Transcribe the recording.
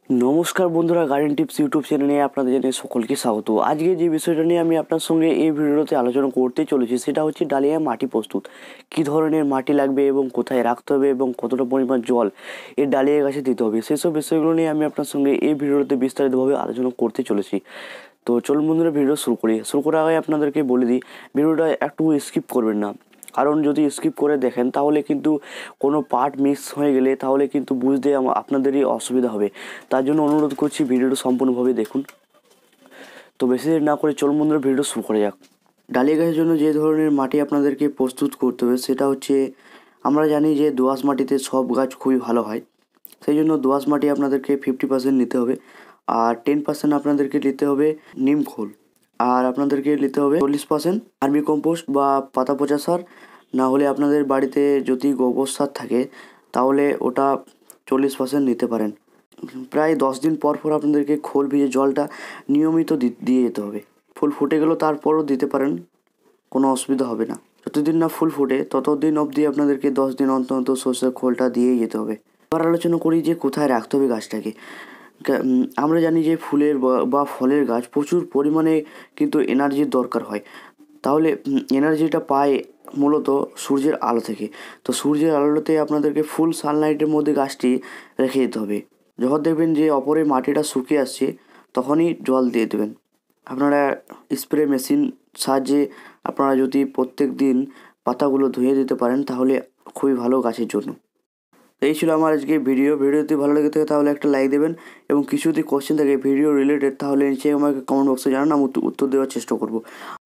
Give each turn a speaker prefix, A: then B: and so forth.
A: নমস্কার বন্ধুরা, garden tips YouTube চ্যানেলে আপনাদের জানিয়ে সকলকে স্বাগত। আজকে যে বিষয়টা নিয়ে আমি আপনার সঙ্গে এই ভিডিওতে আলোচনা করতে চলেছি সেটা হচ্ছে ডালিয়ায় মাটি প্রস্তুত। কী ধরনের মাটি লাগবে এবং কোথায় রাখতে হবে এবং কতটা পরিমাণ জল এই ডালিয়া গাছে দিতে হবে, সেসব বিষয়গুলো নিয়ে আমি আপনার সঙ্গে এই ভিডিওতে বিস্তারিতভাবে আলোচনা করতে চলেছি। তো চলুন বন্ধুরা, ভিডিও শুরু করার আগে আপনাদেরকে বলে দিই, ভিডিওটা একটু স্কিপ করবেন না, কারণ যদি স্কিপ করে দেখেন তাহলে কিন্তু কোনো পার্ট মিস হয়ে গেলে তাহলে কিন্তু বুঝতে আপনাদেরই অসুবিধা হবে। তার জন্য অনুরোধ করছি ভিডিওটা সম্পূর্ণভাবে দেখুন। তো বেশি দেরি না করে চলুন বন্ধুরা, ভিডিও শুরু করা যাক। ডালিয়া গাছের জন্য যে ধরনের মাটি আপনাদেরকে প্রস্তুত করতে হবে সেটা হচ্ছে, আমরা জানি যে দোআঁশ মাটিতে সব গাছ খুবই ভালো হয়, সেই জন্য দোআঁশ মাটি আপনাদেরকে 50% নিতে হবে, আর 10% আপনাদেরকে নিতে হবে নিম খোল, আর আপনাদেরকে নিতে হবে 40% ভার্মি কম্পোস্ট বা পাতা পচা সার। না হলে আপনাদের বাড়িতে যদি গোবর সার থাকে তাহলে ওটা 40% নিতে পারেন। প্রায় 10 দিন পর পর আপনাদেরকে খোল ভিজে জলটা নিয়মিত দিয়ে যেতে হবে। ফুল ফুটে গেলেও তারপরও দিতে পারেন, কোনো অসুবিধা হবে না। যতদিন না ফুল ফুটে ততদিন অবধি আপনাদেরকে 10 দিন অন্তর অন্তর সর্ষের খোলটা দিয়েই যেতে হবে। এবার আলোচনা করি যে কোথায় রাখতে হবে গাছটাকে। আমরা জানি যে ফুলের বা ফলের গাছ প্রচুর পরিমাণে কিন্তু এনার্জির দরকার হয়। তাহলে এনার্জিটা পায় মূলত সূর্যের আলো থেকে। তো সূর্যের আলোতে আপনাদেরকে ফুল সানলাইটের মধ্যে গাছটি রেখে দিতে হবে। যখন দেখবেন যে ওপরে মাটিটা শুকিয়ে আসছে তখনই জল দিয়ে দেবেন। আপনারা স্প্রে মেশিন সাহায্যে আপনারা যদি প্রত্যেক দিন পাতাগুলো ধুয়ে দিতে পারেন তাহলে খুবই ভালো গাছের জন্য। এই ছিল আমার আজকে ভিডিও যদি ভালো লেগে থাকে তাহলে একটা লাইক দেবেন, এবং কিছু যদি কোশ্চেন থাকে ভিডিও রিলেটেড তাহলে নিচে আমাকে কমেন্ট বক্সে জানান, আমি উত্তর দেওয়ার চেষ্টা করব।